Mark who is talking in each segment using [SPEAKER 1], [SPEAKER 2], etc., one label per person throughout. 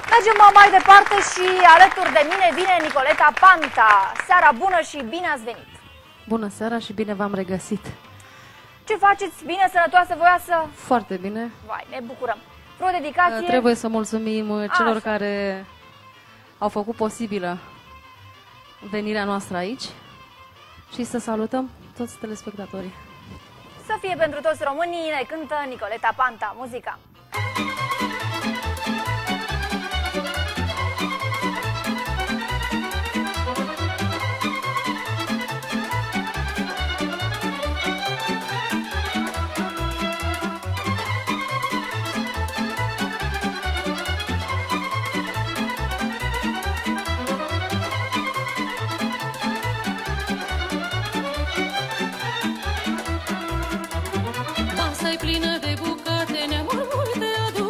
[SPEAKER 1] Mergem mai departe și alături de mine vine Nicoleta Panta. Seara bună și bine ați venit!
[SPEAKER 2] Bună seara și bine v-am regăsit!
[SPEAKER 1] Ce faceți? Bine, sănătoasă, voioasă?
[SPEAKER 2] Foarte bine!
[SPEAKER 1] Vai, ne bucurăm! Vreo dedicație?
[SPEAKER 2] Trebuie să mulțumim celor care au făcut posibilă venirea noastră aici și să salutăm toți telespectatorii.
[SPEAKER 1] Să fie pentru toți românii, ne cântă Nicoleta Panta, muzica!
[SPEAKER 3] Masa-i plină de bucate, neamuri multe adun.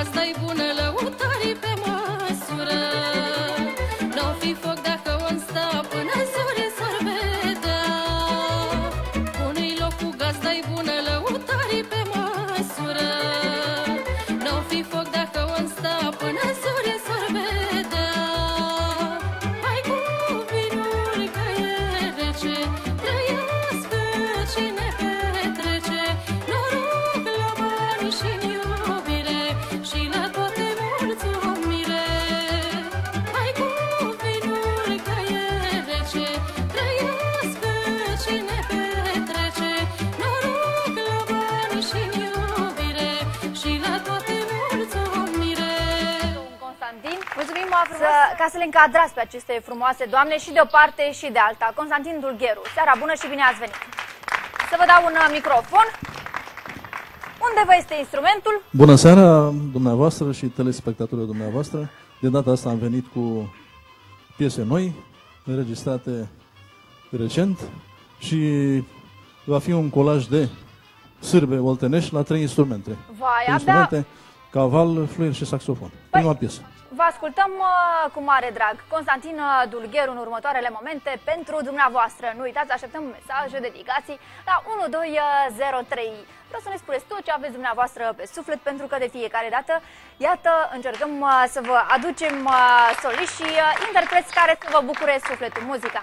[SPEAKER 2] gazda-i bună, lăutarii pe măsură. N-o fi foc dacă o sta până zori s-ar vedea. Pune-i loc cu gazda-i bună, lăutarii pe măsură. N-o fi foc dacă o sta până zori s-ar vedea. Hai cu vinul că e rece, trăiască cine petrece. Noroc la bani și-n iubire și la toate mulțumire. Hai cu vinul că e rece, trăiască cine petrece. Noroc la bani și-n iubire și la toate mulțumire.
[SPEAKER 1] Constantin, mulțumim ca să le încadrați pe aceste frumoase doamne și de o parte și de alta. Constantin Dulgheru, seara bună și bine ați venit. Să vă dau un microfon. Unde vă este instrumentul?
[SPEAKER 3] Bună seara dumneavoastră și telespectatorilor dumneavoastră. De data asta am venit cu piese noi, înregistrate recent și va fi un colaj de sârbe oltenești la 3 instrumente.
[SPEAKER 1] Vai,
[SPEAKER 3] 3 instrumente, caval, fluier și saxofon. Prima piesă.
[SPEAKER 1] Vă ascultăm cu mare drag. Constantin Dulgheru în următoarele momente pentru dumneavoastră. Nu uitați, așteptăm mesaje, dedicații la 1203. Vreau să ne spuneți tot ce aveți dumneavoastră pe suflet, pentru că de fiecare dată, iată, încercăm să vă aducem soliști și interpreți care să vă bucure sufletul, muzica.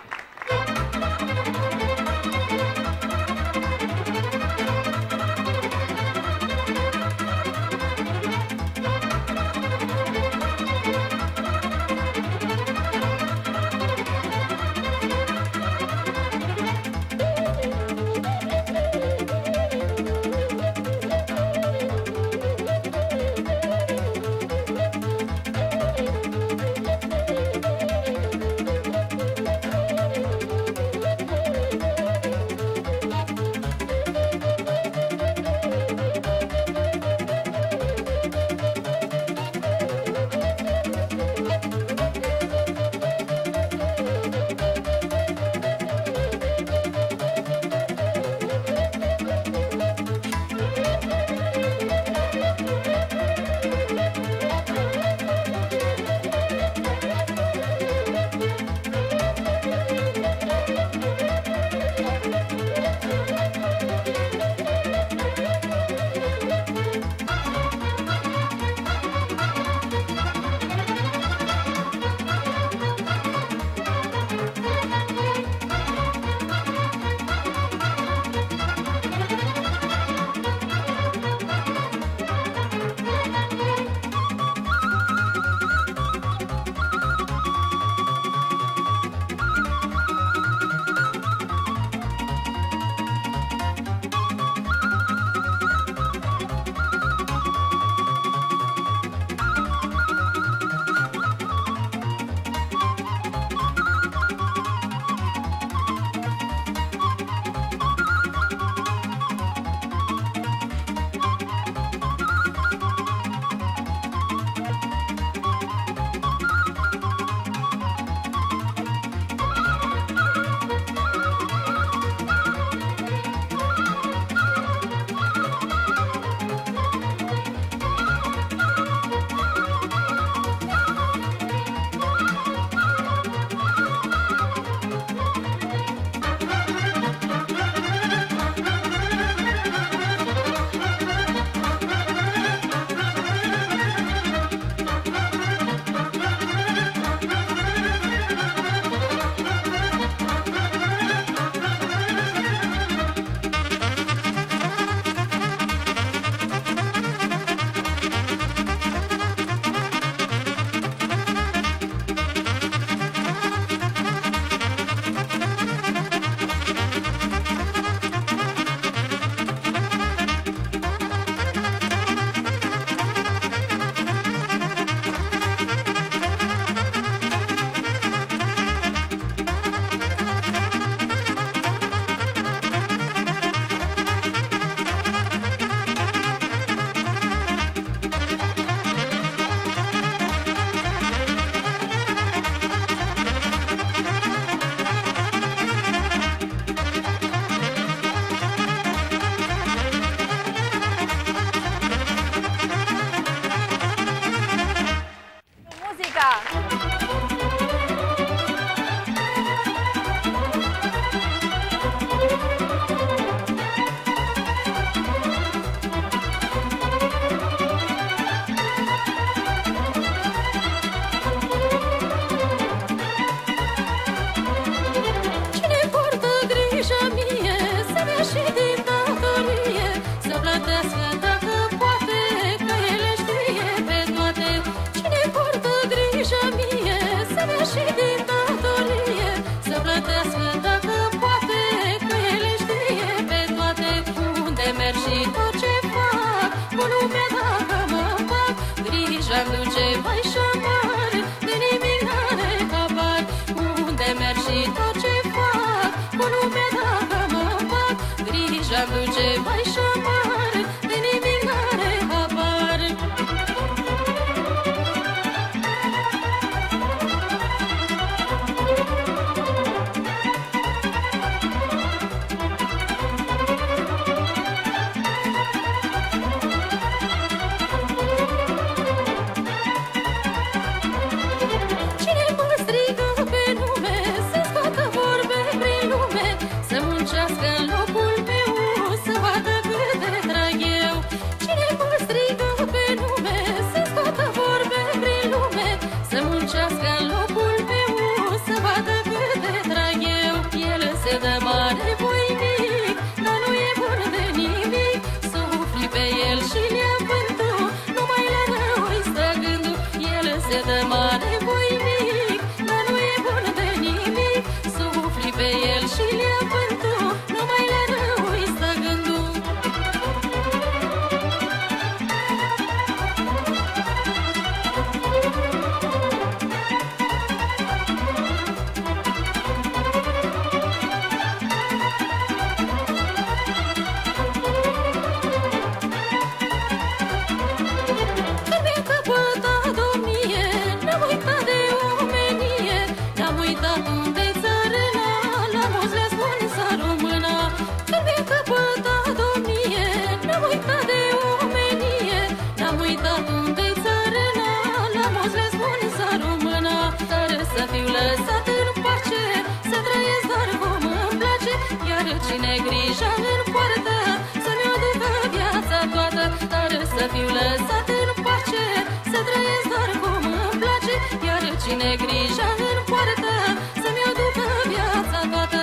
[SPEAKER 2] cine grijă în poartă, să-mi aducă viața toată, dar să fiu lăsat în pace, să trăiesc doar cum îmi place, iar cine grijă în poartă, să-mi aducă viața toată.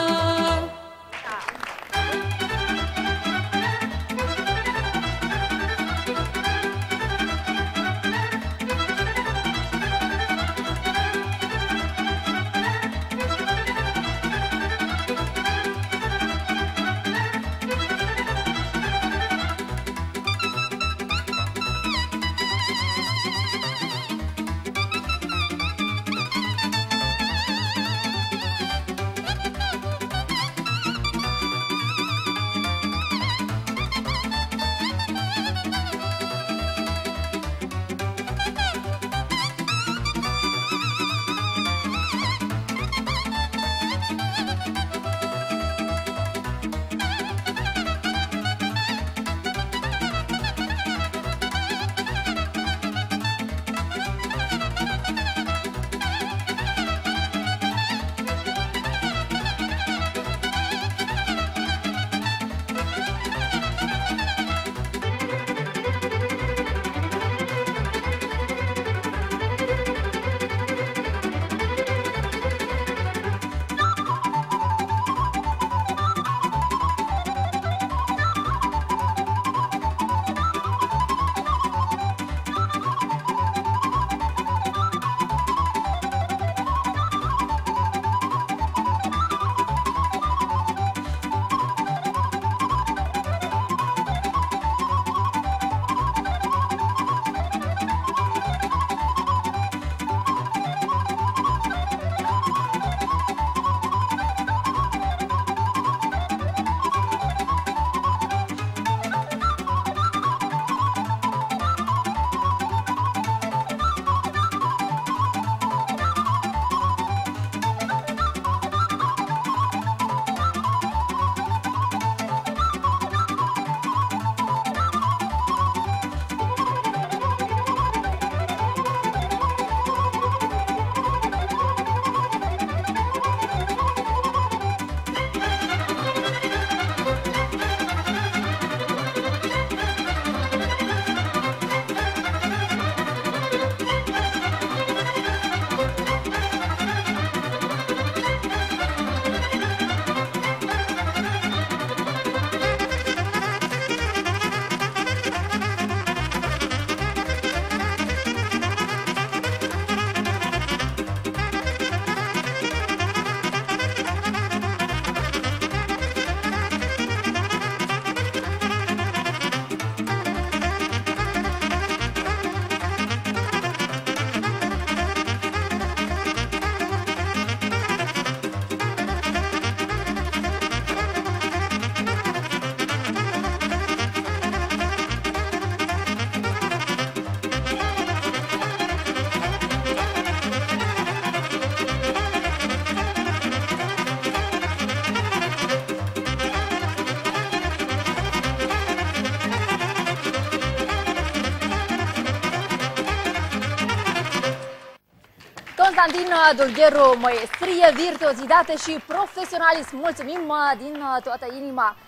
[SPEAKER 1] Constantin Dulgheru, maestrie, virtuozitate și profesionalism. Mulțumim din toată inima!